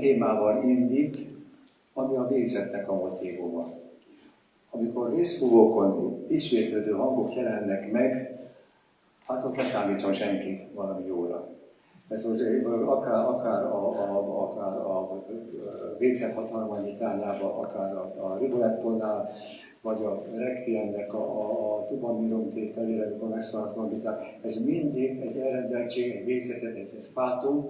témával indít, ami a végzetnek a motívuma. Amikor részfúvókon ismétlődő hangok jelennek meg, hát ott ne számítson senki valami jóra. Ez akár a végzet hatalmanyítányában, akár a Rigolettonnál, vagy a Requiemnek a Tubamirum tételére, amikor megszólaltam, ez mindig egy elrendeltség, egy végzetet, egy fátum,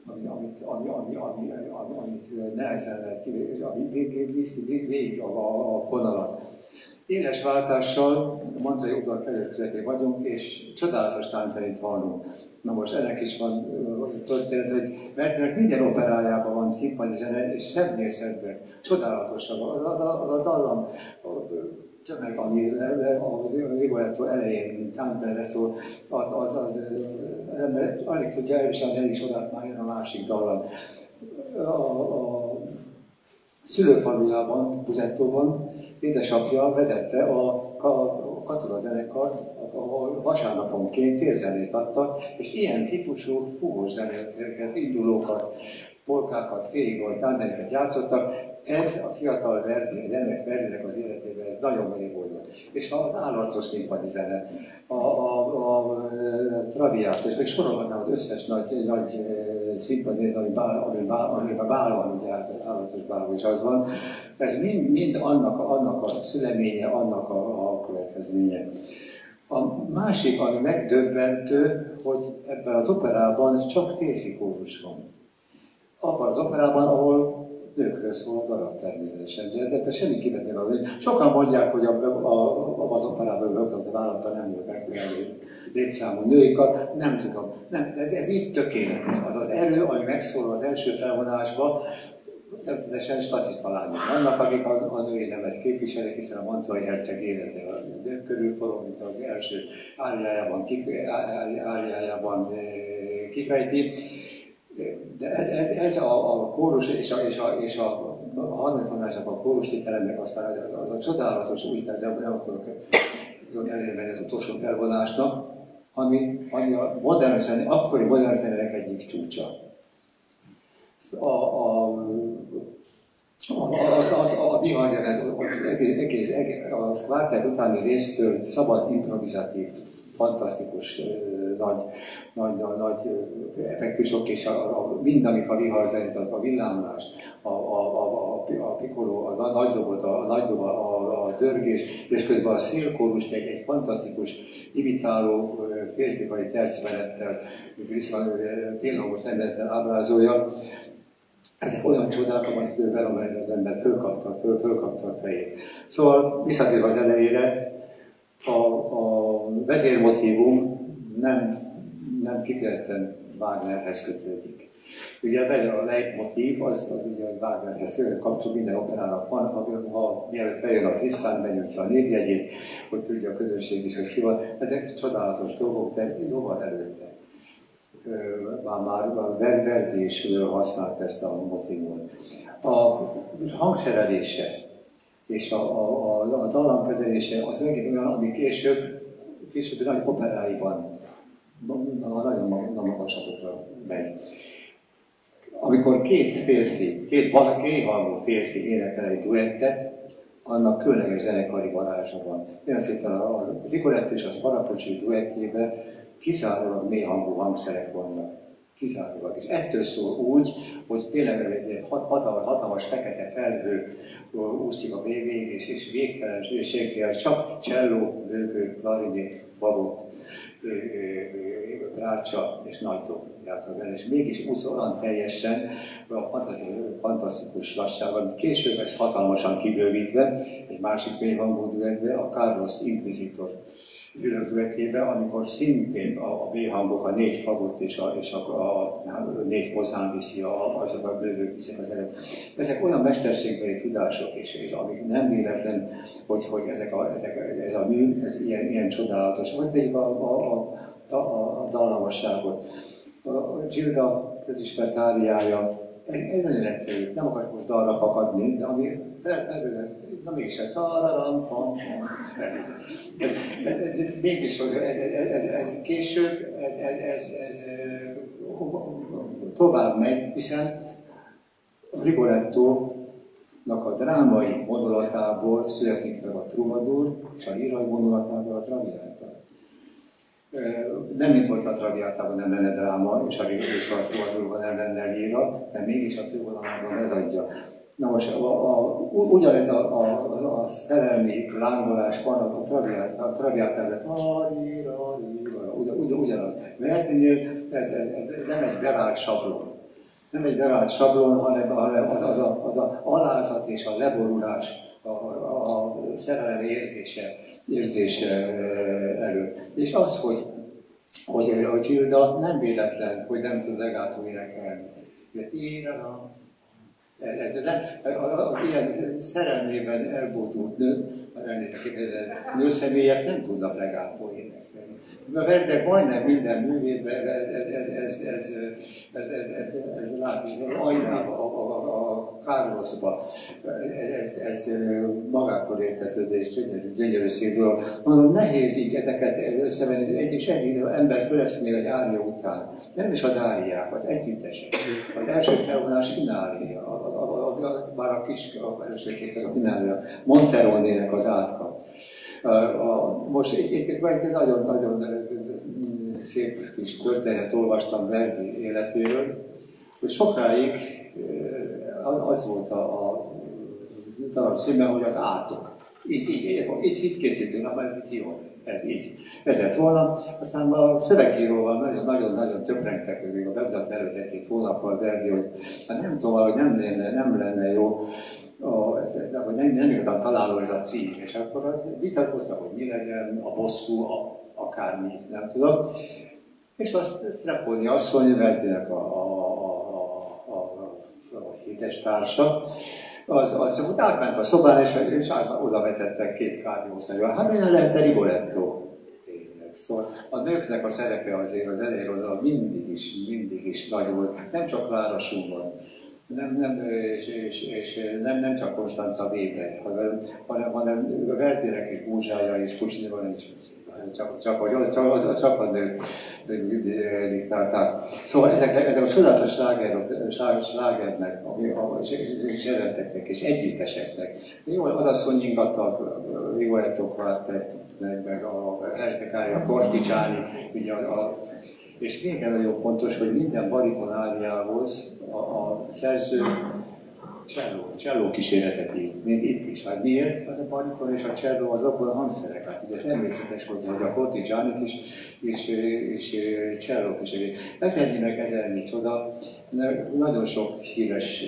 amit nehezen lehet kivégezni, ami végig a vonalat. Éles váltással, a Mantrai udvar kellős közepén vagyunk, és csodálatos tánczenét hallunk. Na most ennek is van történet, hogy Werthernek minden operájában van színpadi zene, és szebbnél szebbek. Csodálatosabb. Az a dallam, tömeg, ami a Rigoletto elején, mint tánczenére szól, az ember alig tudja elviselni, elég sodát már jön a másik dallam. A szülőfalujában, Buzettóban, édesapja vezette a katonazenekart, ahol vasárnaponként térzenét adtak, és ilyen típusú fúvós zenéket, indulókat, polkákat, féligolt, tánzeneket játszottak. Ez a fiatal Verdi, az ennek Verdinek az életében ez nagyon mély volt. És az állatos színpadi zene, a Traviát, és még sorolhatnám az összes nagy színpadi zene, amiben bál van, ugye állatos bálban is az van, ez mind annak a szüleménye, annak a következménye. A másik, ami megdöbbentő, hogy ebben az operában csak férfi kórus van. Abban az operában, ahol nőkről szól a darab természetesen, de ebben semmi kivetni. Sokan mondják, hogy abban az operában a vállalata nem volt megfelelő létszámú nőikat, nem tudom. Nem, ez így tökéletes. Az erő, ami megszólal az első felvonásban, természetesen statiszta lányok vannak, akik a női nemet képviselik, hiszen a Mantuai herceg élete a nők körül forog, mint az első áriájában kifejti. De ez a kórus és a harmadik vonásnak a kórus tételemnek aztán az a csodálatos újítás, de nem akarok elérni az utolsó felvonásnak, ami a modern zene, akkori modern zenének egyik csúcsa. A viharjelenet, a kvártett utáni résztől szabad, improvizatív, fantasztikus, nagy effektusok, és mindamik a viharzenét, a villámlást, a piccolo, a nagy dob, a dörgés, és közben a szélkórust egy fantasztikus, imitáló férfikai tercmenettel, pillangos területtel ábrázolja. Ezek olyan csodák az időben, amelyre az ember fölkapta a fejét. Szóval visszatérve az elejére, a vezérmotívum nem kifejezetten Wagnerhez kötődik. Ugye a leitmotív az ugye a Wagnerhez kapcsol, minden operának van, ha mielőtt bejön a Tristan, benyújtja a névjegyét, hogy tudja a közönség is, hogy ki van. Ezek csodálatos dolgok, de jóval előtte. Már Verdi is használt ezt a motívumot. A hangszerelése és a dallamkezelése az megint olyan, ami későbbi nagy operáiban nagyon magaslatokra megy. Amikor két hangú férfi énekel egy duettet, annak különleges zenekari varázsa van. Nagyon szépen a Rigoletto és a Sparapocci duettjében kizárólag mély hangú hangszerek vannak. Kizárólag. És ettől szól úgy, hogy tényleg egy hatalmas fekete felhő úszik a végig, és végtelenséggel csak cselló, bőgő, klarinét, babot, rácsa és nagy dob játszanak benne, és mégis úgy olyan teljesen a fantasztikus lassággal, amit később ez hatalmasan kibővítve, egy másik mélyhangú duettbe, a Carlos Inquisitor duettjében, amikor szintén a mélyhangok, a négy fagot és a négy pozán viszi, a bővők viszik az előtt. Ezek olyan mesterségbeli tudások, és amik nem véletlen, hogy ez a mű, ez ilyen csodálatos. Vagy pedig a dallamosságot. A Gilda közismert áriája egy nagyon egyszerű, nem akarok most dalra fakadni, de ami na mégsem, mégis ez később, ez tovább megy, hiszen A Rigolettónak a drámai vonulatából születik meg a Troubadour, és a lírai vonulatából a Traviata. Nem mint hogy a Traviatában nem lenne dráma, és a Troubadourban nem lenne líra, de mégis a fővonalában ez adja. Na most ugyanez a szerelmi lángolás van a Traviatában, ugyanaz. Verdinél ez nem egy bevált sablon. Nem egy bevált sablon, hanem az alázat és a leborulás, a szerelem érzése előtt. És az, hogy a Gilda nem véletlen, hogy nem tud legato énekelni. Az ilyen szerelmében elbódult nőszemélyek nem tudnak legato énekelni. A Verdinek majdnem minden művében ez látszik, Ajdában, a Carlosban, ez magától értetődés, gyönyörű szép dolog. Mondom, nehéz így ezeket összevenni, egy ember föleszmél egy ária után. Nem is az áriák, az együttesek. Az első felvonás finálé, már a első két a finálé, Monteronének az átka. Most itt egy nagyon szép kis történet olvastam Verdi életéről, hogy sokáig az volt a darab címe, hogy az átok. Így készítünk, a medíció, ez így vezet volna. Aztán a szövegíróval nagyon töprengtek még a bemutató előtt egy-két hónappal Verdi, hogy hát nem tudom, hogy nem lenne jó, nem igazán találó ez a cím, és akkor vitatkozta, hogy mi legyen, a bosszú, akármi, nem tudom. És azt Strepponi asszony, Verdinek a hites társa, az hogy átment a szobára, és oda vetettek két kávéhúszájúval. Hát milyen lehet a Rigoletto? Szóval a nőknek a szerepe azért az elejéről mindig is nagy volt, nem csak Clara Schumann, nem csak Constanza Weber, hanem Verdinek is Búzsája és Puccinival nem is beszél. Csak a nők diktálták. Szóval ezek a csodálatos slágernek, és jelenteknek, és együtteseknek. Jó, odaszonyingattak, Rigoletto kvartettnek, meg a Herzegária, a Cortigiani, ugye és tényleg nagyon fontos, hogy minden bariton áriához a szerző cselló kíséretet ír, mint itt is. Hát miért? Hát a bariton és a cselló az abból a hangszerek. Hát ugye természetes, hogy a Cortigianit is cselló kíséri. Ezernyi meg ezernyi csoda. Nagyon sok híres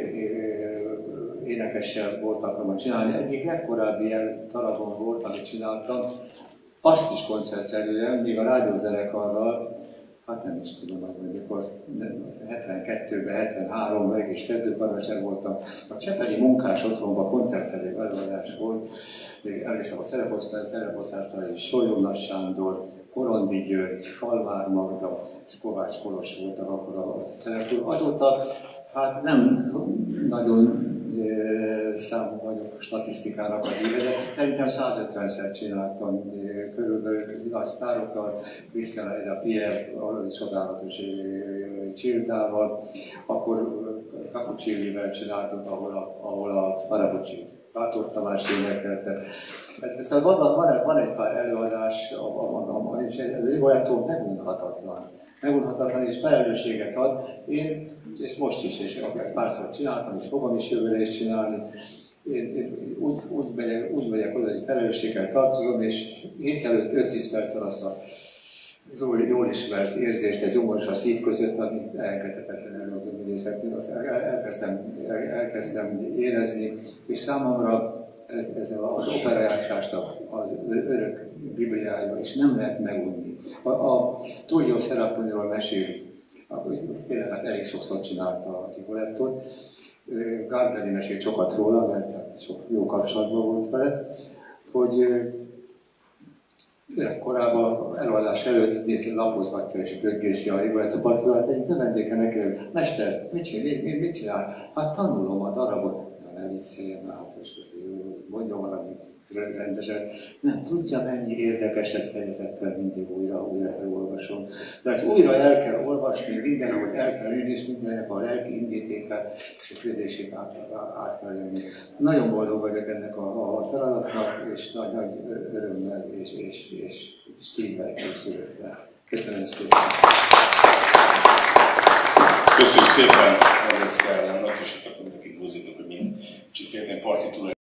énekessel volt alkalmat csinálni. Egyik legkorábbi ilyen darabon volt, amit csináltam. Azt is koncertszerűen, még a rádiózenekarral, hát nem is tudom, hogy mikor 72-ben, 73-ban meg is kezdőkarmester voltam. A Csepeli munkás otthonban koncertszerű előadás volt. Emlékszem a szereposztásra is Solyom Sándor, Korondi György, Kalmár Magda és Kovács Kolos voltak akkor a szereplők. Azóta hát nem nagyon számú vagyok statisztikának a híve, de szerintem 150-szer csináltam körülbelül nagy sztárokkal, Christian Eda Pierre, csodálatos Csildával, akkor Capuccinivel csináltunk, ahol a Sparabucci Bátor Tamás énekelte. Szóval van egy pár előadás, és a Rigoletto megunhatatlan és felelősséget ad. Én, és most is, és párszor csináltam, és fogom is jövőre is csinálni. Én úgy megyek oda, hogy felelősséggel tartozom, és hét előtt 5-10 perccel azt a jól ismert érzést egy gyomor a szív között, ami elengedhetetlen előadó művészetnél. Azt elkezdtem érezni, és számomra ez az operajátszásnak az örök bibliája, és nem lehet megunni. A Tullio Serafiniról mesélik, tényleg hát elég sokszor csinálta a Rigolettót. Gardeli mesélt sokat róla, mert sok jó kapcsolatban volt vele, hogy korábban előadás előtt lapozgatja és böggészi a Rigoletto partiturát, egy növendéke megkérdezi, mester, mit csinál? Hát tanulom a darabot. Ne vicceljen át, és mondjon valami rendesen. Nem tudja, mennyi érdekeset fejezett fel mindig újra elolvasom. Tehát újra el kell olvasni, mindenhol el kell ülni, és mindennek a lelki indítékát és a kérdését át kell jönni. Nagyon boldog vagyok ennek a feladatnak, és nagy örömmel és szívvel készülök rá. Köszönöm szépen! Köszönjük szépen Magrecki Ádámnak, és hát akkor mindenkit hozzátok, hogy mind kicsit partitúra